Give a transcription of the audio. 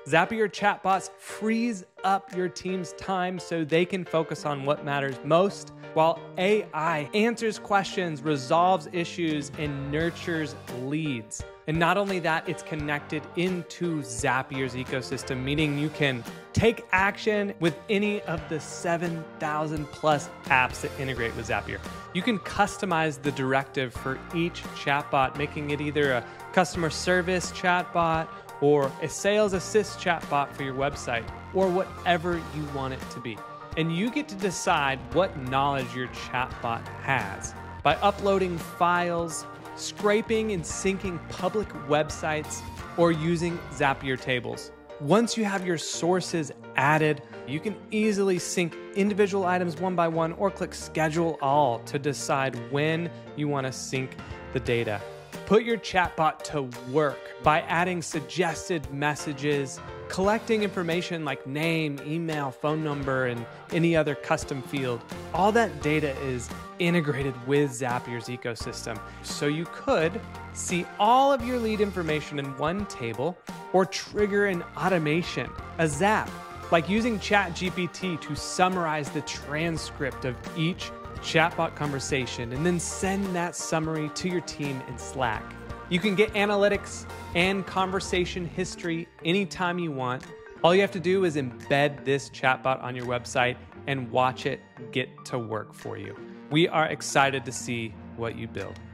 Zapier chatbots frees up your team's time so they can focus on what matters most, while AI answers questions, resolves issues, and nurtures leads. And not only that, it's connected into Zapier's ecosystem, meaning you can take action with any of the 7,000 plus apps that integrate with Zapier. You can customize the directive for each chatbot, making it either a customer service chatbot or a sales assist chatbot for your website, or whatever you want it to be. And you get to decide what knowledge your chatbot has by uploading files, scraping and syncing public websites, or using Zapier tables. Once you have your sources added, you can easily sync individual items one by one or click schedule all to decide when you want to sync the data. Put your chatbot to work by adding suggested messages, collecting information like name, email, phone number, and any other custom field. All that data is integrated with Zapier's ecosystem. So you could see all of your lead information in one table or trigger an automation, a zap, like using ChatGPT to summarize the transcript of each chatbot conversation and then send that summary to your team in Slack. You can get analytics and conversation history anytime you want. All you have to do is embed this chatbot on your website and watch it get to work for you. We are excited to see what you build.